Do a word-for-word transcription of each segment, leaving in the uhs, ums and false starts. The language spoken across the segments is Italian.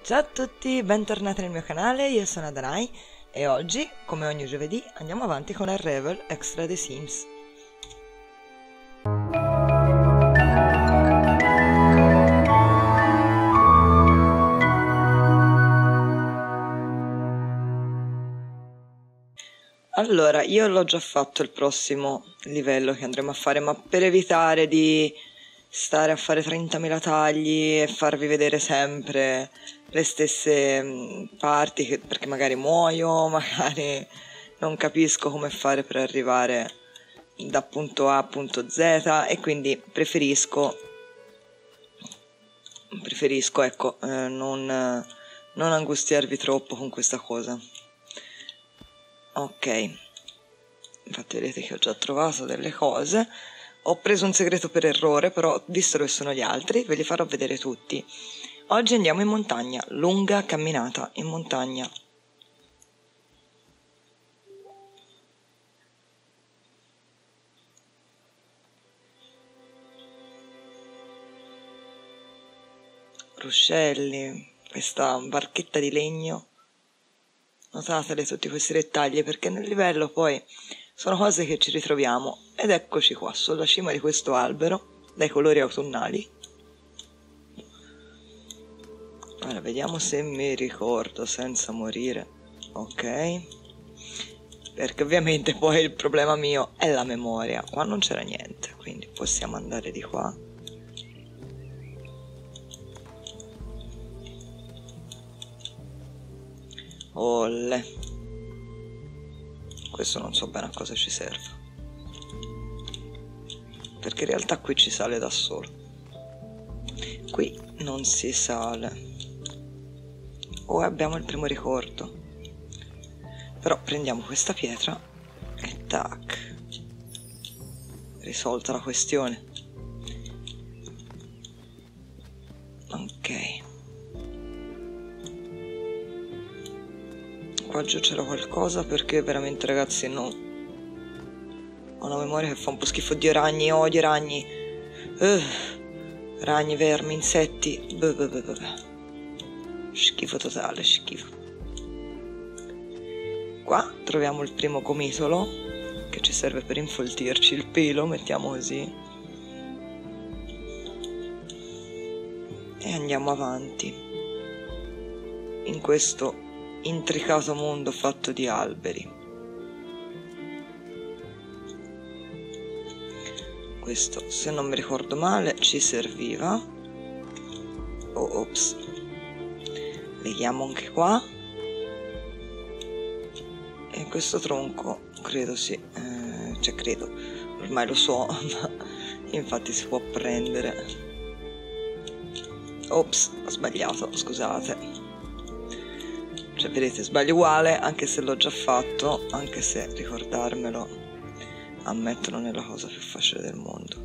Ciao a tutti, bentornati nel mio canale, io sono Adanai e oggi, come ogni giovedì, andiamo avanti con il Revel Extra The Sims. Allora, io l'ho già fatto il prossimo livello che andremo a fare, ma per evitare di stare a fare trentamila tagli e farvi vedere sempre le stesse parti, che, perché magari muoio, magari non capisco come fare per arrivare da punto A a punto Z, e quindi preferisco preferisco ecco eh, non, non angustiarvi troppo con questa cosa. Ok, infatti vedete che ho già trovato delle cose. Ho preso un segreto per errore, però visto dove sono gli altri ve li farò vedere tutti. Oggi andiamo in montagna, lunga camminata in montagna. Ruscelli, questa barchetta di legno. Notatele tutti questi dettagli, perché nel livello poi sono cose che ci ritroviamo. Ed eccoci qua, sulla cima di questo albero, dai colori autunnali. Ora vediamo se mi ricordo senza morire. Ok. Perché ovviamente poi il problema mio è la memoria. Qua non c'era niente, quindi possiamo andare di qua. Olle. Questo non so bene a cosa ci serve, perché in realtà qui ci sale da solo. Qui non si sale. O abbiamo il primo ricordo. Però prendiamo questa pietra e tac, risolta la questione. Ok. Qua giù c'era qualcosa, perché veramente ragazzi no, ho una memoria che fa un po' schifo. Oddio, ragni, odio ragni, uh, ragni, vermi, insetti, buh, buh, buh, buh. Schifo totale, schifo. Qua troviamo il primo gomitolo che ci serve per infoltirci il pelo, mettiamo così, e andiamo avanti in questo intricato mondo fatto di alberi. Questo, se non mi ricordo male, ci serviva. Oh, ops. Leghiamo anche qua. E questo tronco, credo sì, eh, cioè credo, ormai lo so, ma infatti si può prendere. Ops, ho sbagliato, scusate. Cioè vedete, sbaglio uguale, anche se l'ho già fatto, anche se ricordarmelo, ammetto, non è la cosa più facile del mondo.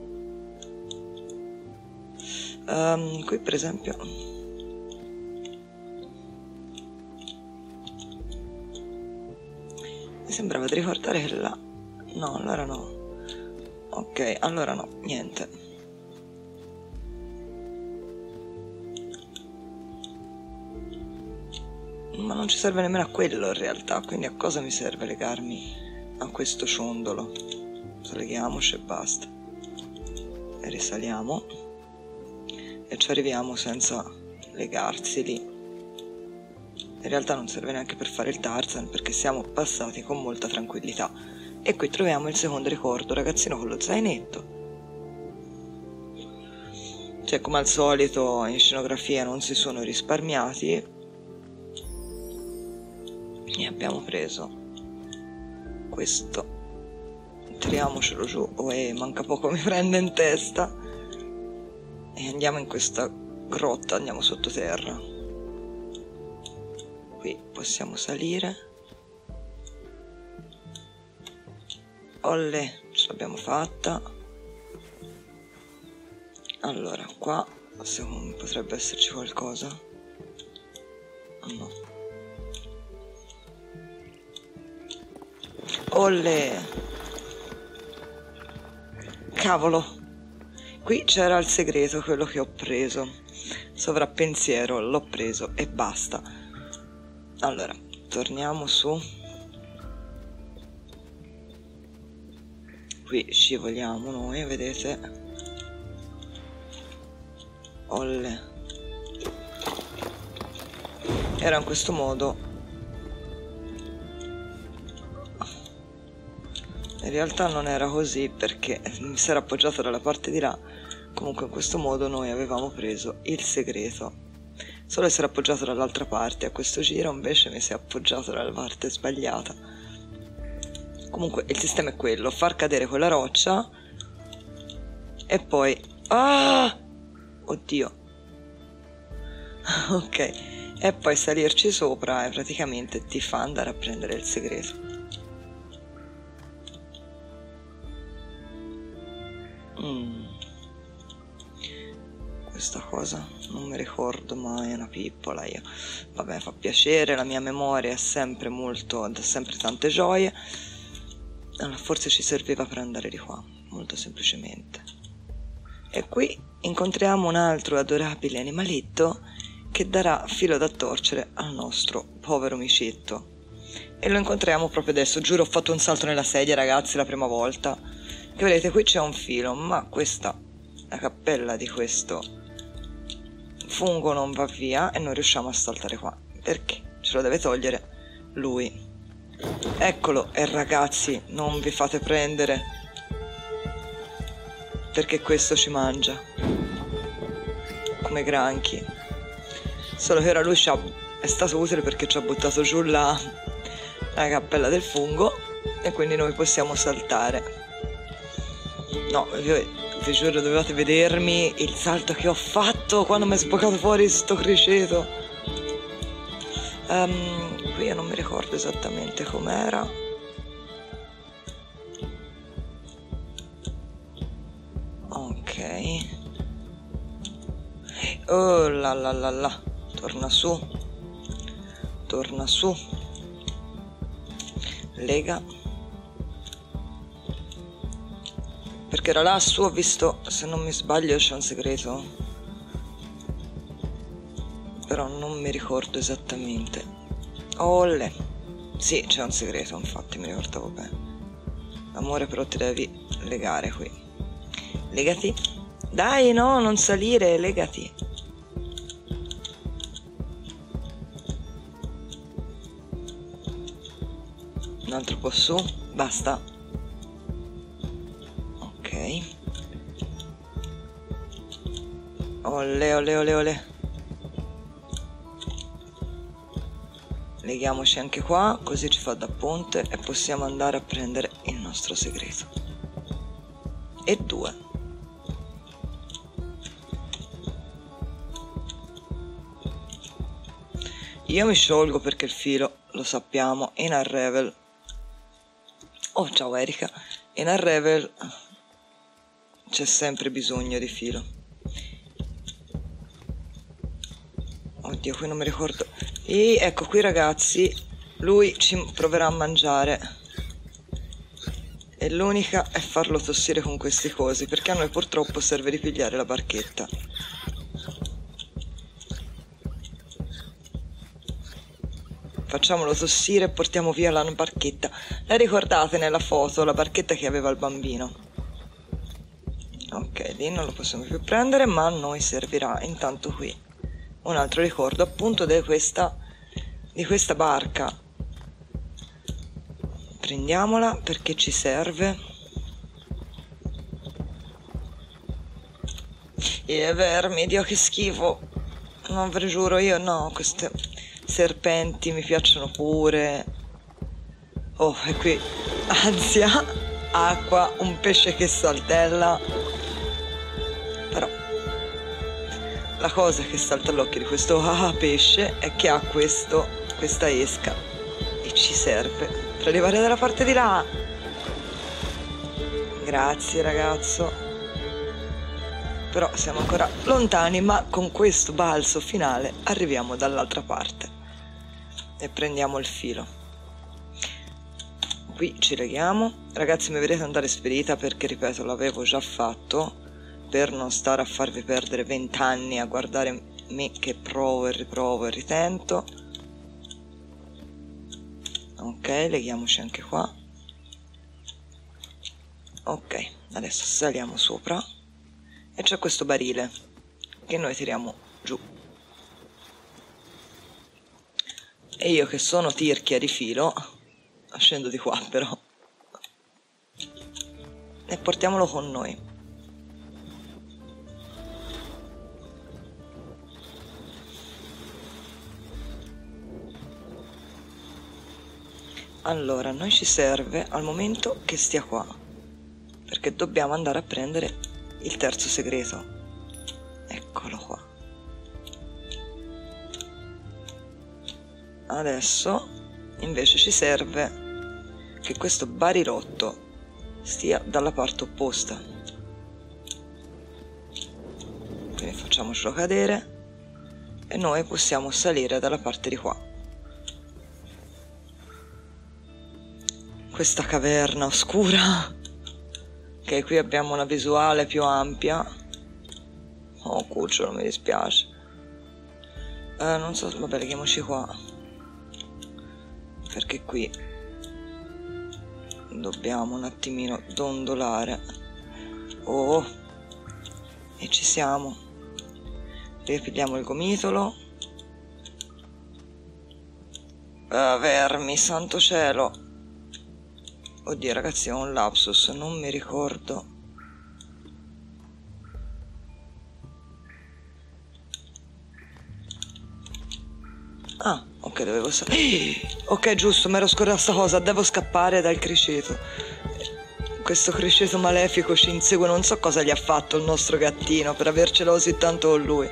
Um, qui per esempio mi sembrava di ricordare che là, no, allora no, ok, allora no, niente. Ma non ci serve nemmeno a quello in realtà, quindi a cosa mi serve legarmi a questo ciondolo? Leghiamoci e basta. E risaliamo e ci arriviamo senza legarsi lì. In realtà non serve neanche per fare il Tarzan, perché siamo passati con molta tranquillità. E qui troviamo il secondo ricordo, ragazzino con lo zainetto. Cioè, come al solito in scenografia non si sono risparmiati e abbiamo preso questo. Tiriamocelo giù. Oh, eh, manca poco mi prende in testa. E andiamo in questa grotta, andiamo sottoterra. Qui possiamo salire. Olle, ce l'abbiamo fatta. Allora, qua secondo me potrebbe esserci qualcosa. Oh no. Olle! Cavolo! Qui c'era il segreto, quello che ho preso. sovrappensiero, l'ho preso e basta. Allora, torniamo su. Qui scivoliamo noi, vedete? Olle. Era in questo modo. In realtà non era così perché mi si era appoggiato dalla parte di là. Comunque in questo modo noi avevamo preso il segreto. Solo essere appoggiato dall'altra parte. A questo giro invece mi si è appoggiato dalla parte sbagliata. Comunque il sistema è quello: far cadere quella roccia e poi... Ah! Oddio. Ok. E poi salirci sopra e praticamente ti fa andare a prendere il segreto. Mm. Questa cosa non mi ricordo mai, è una pippola io. Vabbè, fa piacere, la mia memoria è sempre molto, dà sempre tante gioie. Allora, forse ci serviva per andare di qua, molto semplicemente. E qui incontriamo un altro adorabile animaletto che darà filo da torcere al nostro povero micetto. E lo incontriamo proprio adesso. Giuro, ho fatto un salto nella sedia, ragazzi, la prima volta. Che vedete, qui c'è un filo, ma questa, la cappella di questo fungo non va via e non riusciamo a saltare qua. Perché? Ce lo deve togliere lui. Eccolo. E ragazzi, non vi fate prendere, perché questo ci mangia come granchi. Solo che ora lui ci ha, è stato utile perché ci ha buttato giù la, la cappella del fungo e quindi noi possiamo saltare. No, vi, vi giuro, dovevate vedermi il salto che ho fatto quando mi è sboccato fuori sto criceto. Um, qui io non mi ricordo esattamente com'era. Ok. Oh la la la la. Torna su. Torna su. Lega. Perché era lassù, ho visto, se non mi sbaglio c'è un segreto. Però non mi ricordo esattamente. Olle. Sì, c'è un segreto, infatti mi ricordavo bene. Amore, però ti devi legare qui. Legati. Dai, no, non salire, legati. Un altro po' su, basta. Ok. Ole, ole, ole, ole. Leghiamoci anche qua, così ci fa da ponte e possiamo andare a prendere il nostro segreto. E due. Io mi sciolgo perché il filo, lo sappiamo, in Unravel. Oh, ciao Erika. In Unravel c'è sempre bisogno di filo. Oddio, qui non mi ricordo. E ecco qui, ragazzi, lui ci proverà a mangiare. E l'unica è farlo tossire con questi cosi, perché a noi purtroppo serve ripigliare la barchetta. Facciamolo tossire e portiamo via la barchetta. La ricordate nella foto, la barchetta che aveva il bambino? Ok, lì non lo possiamo più prendere, ma a noi servirà. Intanto qui un altro ricordo appunto di questa, di questa barca. Prendiamola perché ci serve. E vermi, Dio che schifo. Non ve lo giuro, io no, queste serpenti mi piacciono pure. Oh, e qui ansia, acqua, un pesce che saltella. Però la cosa che salta all'occhio di questo ah, pesce è che ha questo, questa esca e ci serve per arrivare dalla parte di là. Grazie ragazzo. Però siamo ancora lontani, ma con questo balzo finale arriviamo dall'altra parte e prendiamo il filo. Qui ci leghiamo. Ragazzi, mi vedete andare spedita perché, ripeto, l'avevo già fatto per non stare a farvi perdere vent'anni a guardare me che provo e riprovo e ritento. Ok, leghiamoci anche qua. Ok, adesso saliamo sopra e c'è questo barile che noi tiriamo giù. E io che sono tirchia di filo scendo di qua però e portiamolo con noi. Allora, a noi ci serve al momento che stia qua, perché dobbiamo andare a prendere il terzo segreto. Eccolo qua. Adesso invece ci serve che questo barilotto stia dalla parte opposta. Quindi facciamocelo cadere e noi possiamo salire dalla parte di qua. Questa caverna oscura, che qui abbiamo una visuale più ampia. Oh cucciolo, mi dispiace. Eh, non so, vabbè, leghiamoci qua, perché qui dobbiamo un attimino dondolare. Oh, e ci siamo. Ripigliamo il gomitolo. Ah, vermi, santo cielo. Oddio ragazzi, ho un lapsus, non mi ricordo. Ah, ok, dovevo sapere. Ok, giusto, mi ero scordata sta cosa, devo scappare dal criceto. Questo criceto malefico ci insegue, non so cosa gli ha fatto il nostro gattino per avercelo così tanto con lui.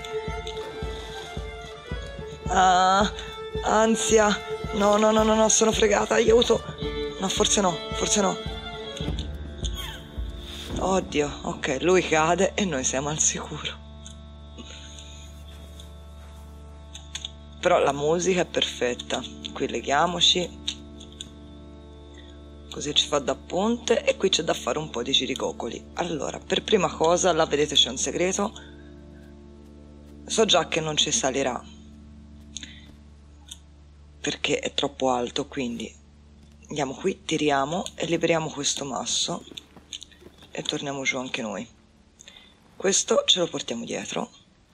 Ah, ansia. No, no, no, no, no, sono fregata, aiuto. No, forse no, forse no. Oddio, ok, lui cade e noi siamo al sicuro. Però la musica è perfetta. Qui leghiamoci, così ci fa da ponte e qui c'è da fare un po' di giricocoli. Allora, per prima cosa, là vedete c'è un segreto. So già che non ci salirà perché è troppo alto, quindi andiamo qui, tiriamo e liberiamo questo masso e torniamo giù anche noi. Questo ce lo portiamo dietro.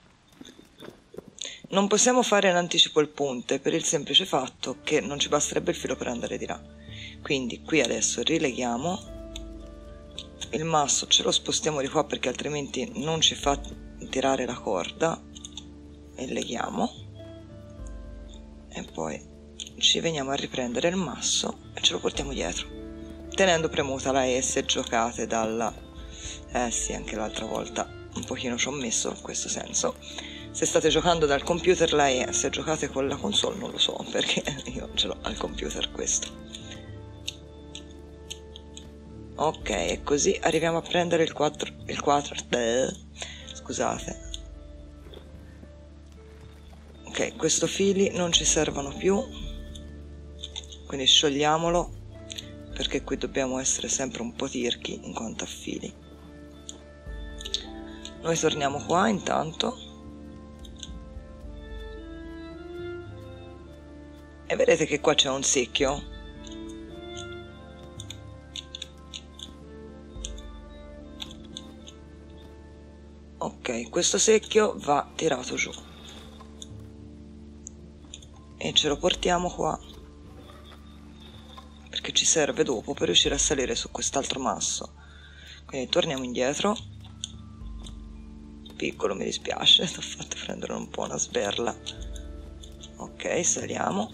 Non possiamo fare in anticipo il ponte per il semplice fatto che non ci basterebbe il filo per andare di là. Quindi qui adesso rileghiamo il masso, ce lo spostiamo di qua perché altrimenti non ci fa tirare la corda, e leghiamo e poi ci veniamo a riprendere il masso e ce lo portiamo dietro tenendo premuta la E se giocate dalla... eh sì, anche l'altra volta un pochino ci ho messo in questo senso. Se state giocando dal computer la E, se giocate con la console non lo so, perché io ce l'ho al computer questo. Ok, e così arriviamo a prendere il quattro, il quattro, eh, scusate. Ok, questi fili non ci servono più, quindi sciogliamolo, perché qui dobbiamo essere sempre un po' tirchi in quanto a fili. Noi torniamo qua intanto e vedete che qua c'è un secchio. Ok, questo secchio va tirato giù e ce lo portiamo qua perché ci serve dopo per riuscire a salire su quest'altro masso. Quindi torniamo indietro. Piccolo, mi dispiace, ti ho fatto prendere un po' una sberla. Ok, saliamo.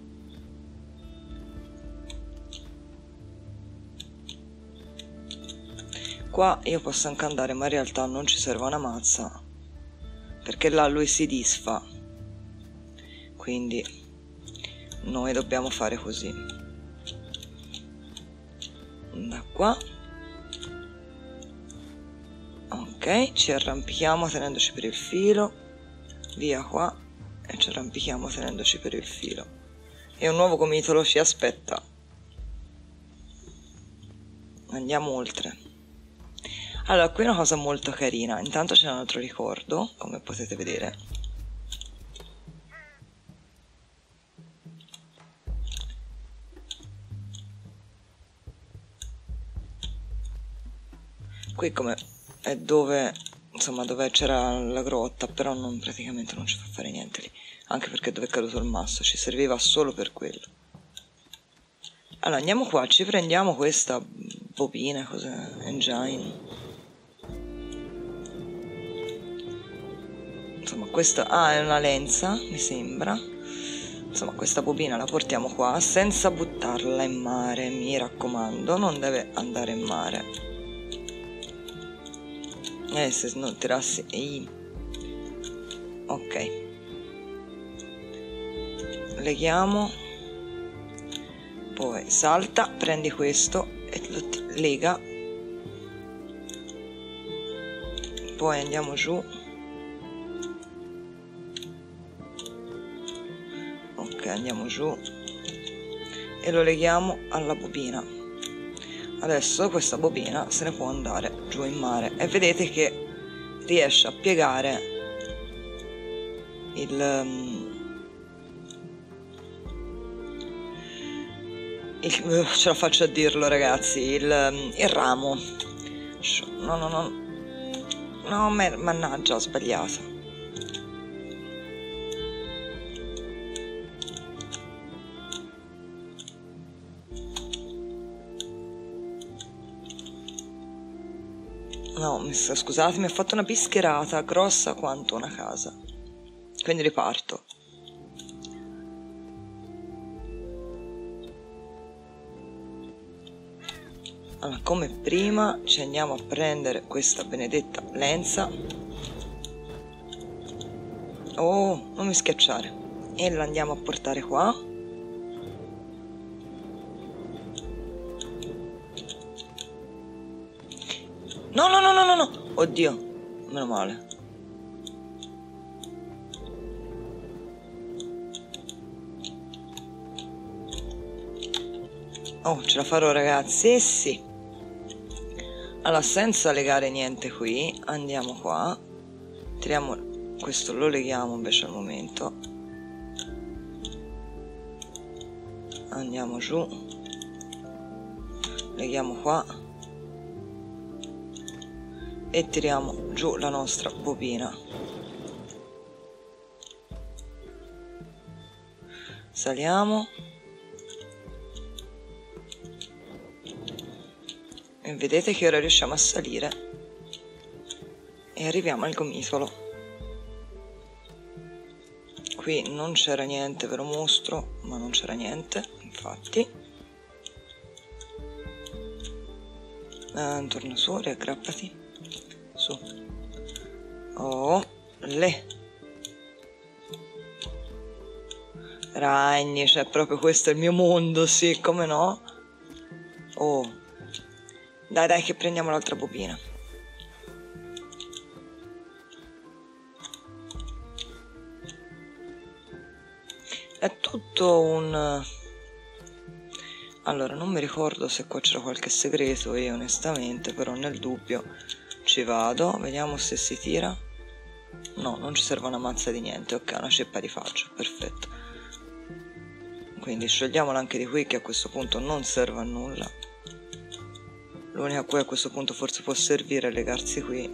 Qua io posso anche andare, ma in realtà non ci serve una mazza, perché là lui si disfa, quindi noi dobbiamo fare così. Da qua. Ok, ci arrampichiamo tenendoci per il filo, via qua, e ci arrampichiamo tenendoci per il filo. E un nuovo gomitolo ci aspetta. Andiamo oltre. Allora, qui è una cosa molto carina. Intanto c'è un altro ricordo, come potete vedere. qui come è dove, insomma, dove c'era la grotta, però non, praticamente non ci fa fare niente lì, anche perché dove è caduto il masso ci serviva solo per quello. Allora andiamo qua, ci prendiamo questa bobina, cos'è? Engine. Insomma questa, ah, è una lenza mi sembra. Insomma questa bobina la portiamo qua senza buttarla in mare, mi raccomando, non deve andare in mare. Eh, se non tirassi... Ehi. Ok. Leghiamo. Poi salta, prendi questo e lo lega. Poi andiamo giù. Ok, andiamo giù e lo leghiamo alla bobina. Adesso questa bobina se ne può andare giù in mare e vedete che riesce a piegare il... Il, ce la faccio a dirlo ragazzi, il, il ramo. No, no, no, no, mannaggia, ho sbagliato. No, mi sta, scusate, mi ha fatto una pischerata grossa quanto una casa. Quindi riparto. Allora, come prima ci andiamo a prendere questa benedetta lenza. Oh, non mi schiacciare. E la andiamo a portare qua. No, no, no, no, no, no. Oddio, meno male. Oh, ce la farò ragazzi, eh sì. Allora, senza legare niente qui, andiamo qua, tiriamo questo, lo leghiamo invece al momento, andiamo giù, leghiamo qua e tiriamo giù la nostra bobina. Saliamo. E vedete che ora riusciamo a salire e arriviamo al gomitolo. Qui non c'era niente, ve lo mostro, ma non c'era niente, infatti. Eh, torna su, riaggrappati. Su. Oh, le. Ragni, cioè proprio questo è il mio mondo, sì, come no? Oh. Dai, dai, che prendiamo l'altra bobina. È tutto un... Allora, non mi ricordo se qua c'era qualche segreto io onestamente, però nel dubbio ci vado. Vediamo se si tira. No, non ci serve una mazza di niente. Ok, una ceppa di faccia, perfetto. Quindi sciogliamola anche di qui, che a questo punto non serve a nulla. L'unica a cui a questo punto forse può servire è legarsi qui.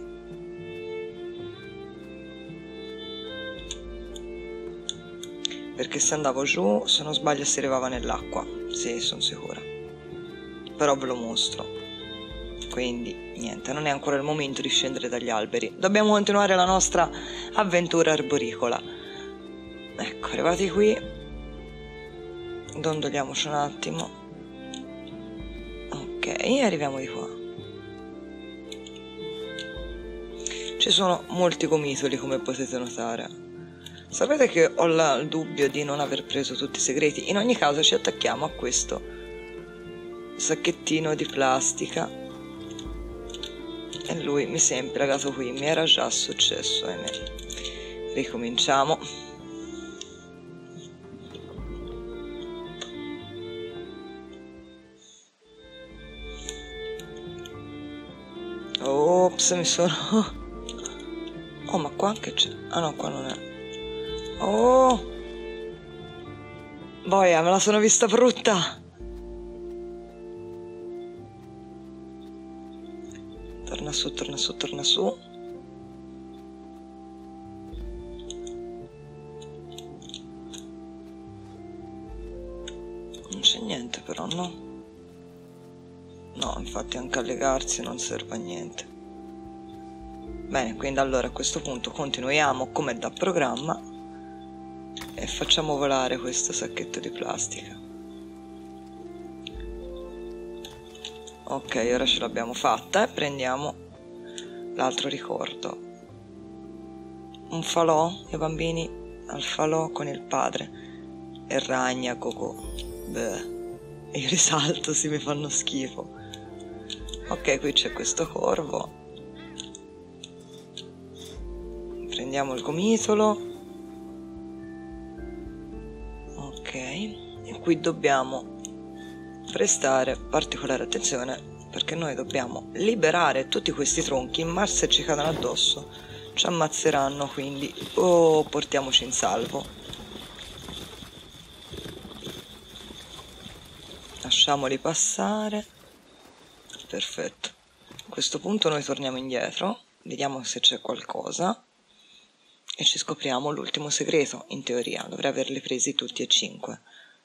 Perché se andavo giù, se non sbaglio, si arrivava nell'acqua. Sì, sono sicura. Però ve lo mostro. Quindi, niente, non è ancora il momento di scendere dagli alberi. Dobbiamo continuare la nostra avventura arboricola. Ecco, arrivati qui. Dondoliamoci un attimo. Ok, arriviamo di qua. Ci sono molti gomitoli, come potete notare. Sapete che ho la, il dubbio di non aver preso tutti i segreti. In ogni caso ci attacchiamo a questo sacchettino di plastica. E lui mi si è impiagato qui. Mi era già successo, ahimè. Ricominciamo. Ops, mi sono... Oh, ma qua che c'è? Ah no, qua non è. Oh! Boia, me la sono vista brutta! Torna torna su, torna su, torna su. Non c'è niente però, no? No, infatti anche a legarsi non serve a niente. Bene, quindi allora a questo punto continuiamo come da programma e facciamo volare questo sacchetto di plastica. Ok, ora ce l'abbiamo fatta e prendiamo l'altro ricordo. Un falò, i bambini al falò con il padre e ragna cocò. Beh, io risalto, si mi fanno schifo. Ok, qui c'è questo corvo. Prendiamo il gomitolo. Ok, e qui dobbiamo prestare particolare attenzione perché noi dobbiamo liberare tutti questi tronchi, ma se ci cadono addosso ci ammazzeranno, quindi oh, portiamoci in salvo. Lasciamoli passare. Perfetto. A questo punto noi torniamo indietro, vediamo se c'è qualcosa e ci scopriamo l'ultimo segreto. In teoria dovrei averli presi tutti e cinque.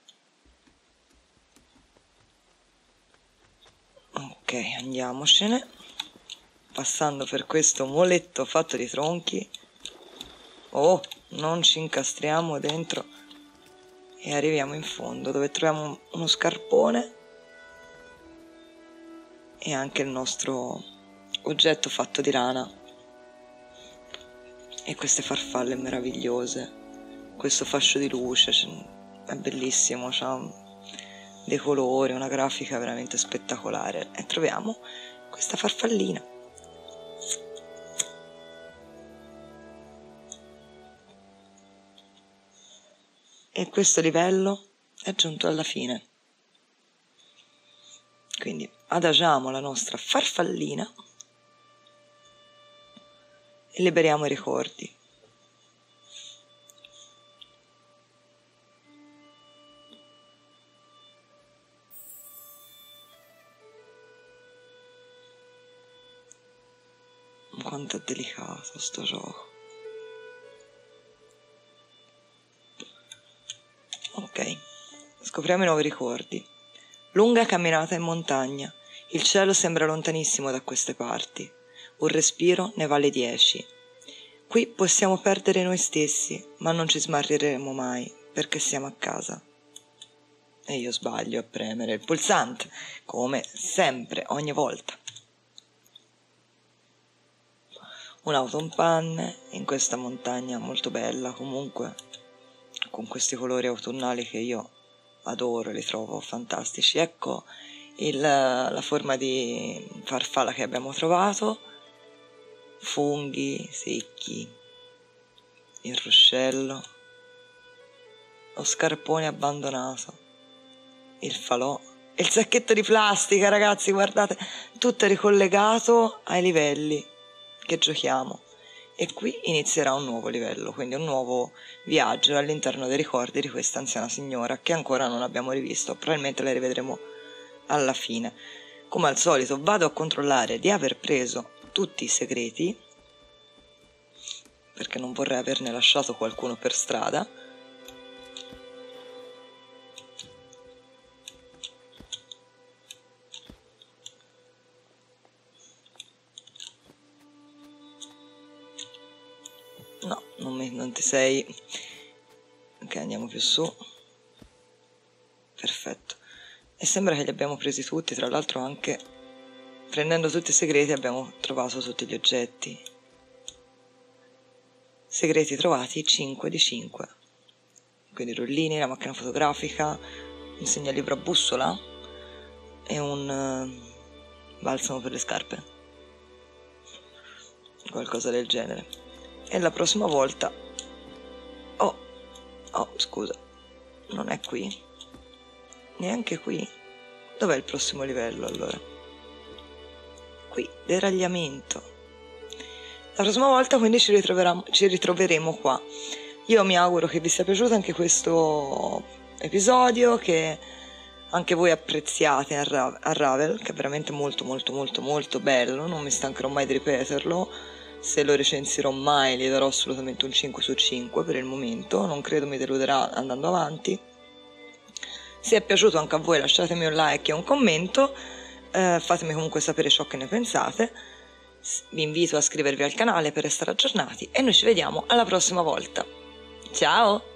Ok, andiamocene, passando per questo muletto fatto di tronchi. Oh, non ci incastriamo dentro e arriviamo in fondo dove troviamo uno scarpone e anche il nostro oggetto fatto di rana e queste farfalle meravigliose, questo fascio di luce, è bellissimo, c'ha dei colori, una grafica veramente spettacolare. E troviamo questa farfallina. E questo livello è giunto alla fine. Quindi adagiamo la nostra farfallina e liberiamo i ricordi. Quanto è delicato sto gioco. Ok, scopriamo i nuovi ricordi. Lunga camminata in montagna. Il cielo sembra lontanissimo da queste parti. Un respiro ne vale dieci. Qui possiamo perdere noi stessi, ma non ci smarriremo mai, perché siamo a casa. E io sbaglio a premere il pulsante, come sempre, ogni volta. Un'auto in panne in questa montagna molto bella, comunque con questi colori autunnali che io adoro, li trovo fantastici. Ecco il, la forma di farfalla che abbiamo trovato, funghi secchi, il ruscello, lo scarpone abbandonato, il falò, il sacchetto di plastica, ragazzi, guardate, tutto è ricollegato ai livelli che giochiamo e qui inizierà un nuovo livello, quindi un nuovo viaggio all'interno dei ricordi di questa anziana signora che ancora non abbiamo rivisto, probabilmente la rivedremo alla fine. Come al solito vado a controllare di aver preso tutti i segreti perché non vorrei averne lasciato qualcuno per strada. No, non, mi, non ti sei. Ok, andiamo più su. Perfetto. E sembra che li abbiamo presi tutti, tra l'altro anche prendendo tutti i segreti abbiamo trovato tutti gli oggetti. Segreti trovati cinque di cinque. Quindi i rullini, la macchina fotografica, un segnalibro a bussola e un uh, balsamo per le scarpe. Qualcosa del genere. E la prossima volta oh oh scusa, non è qui, neanche qui. Dov'è il prossimo livello allora? Qui, deragliamento. La prossima volta quindi ci ritroveremo, ci ritroveremo qua. Io mi auguro che vi sia piaciuto anche questo episodio, che anche voi apprezziate Unravel, che è veramente molto molto molto molto bello, non mi stancherò mai di ripeterlo. Se lo recensirò mai gli darò assolutamente un cinque su cinque per il momento, non credo mi deluderà andando avanti. Se è piaciuto anche a voi lasciatemi un like e un commento, eh, fatemi comunque sapere ciò che ne pensate. Vi invito a iscrivervi al canale per restare aggiornati e noi ci vediamo alla prossima volta. Ciao!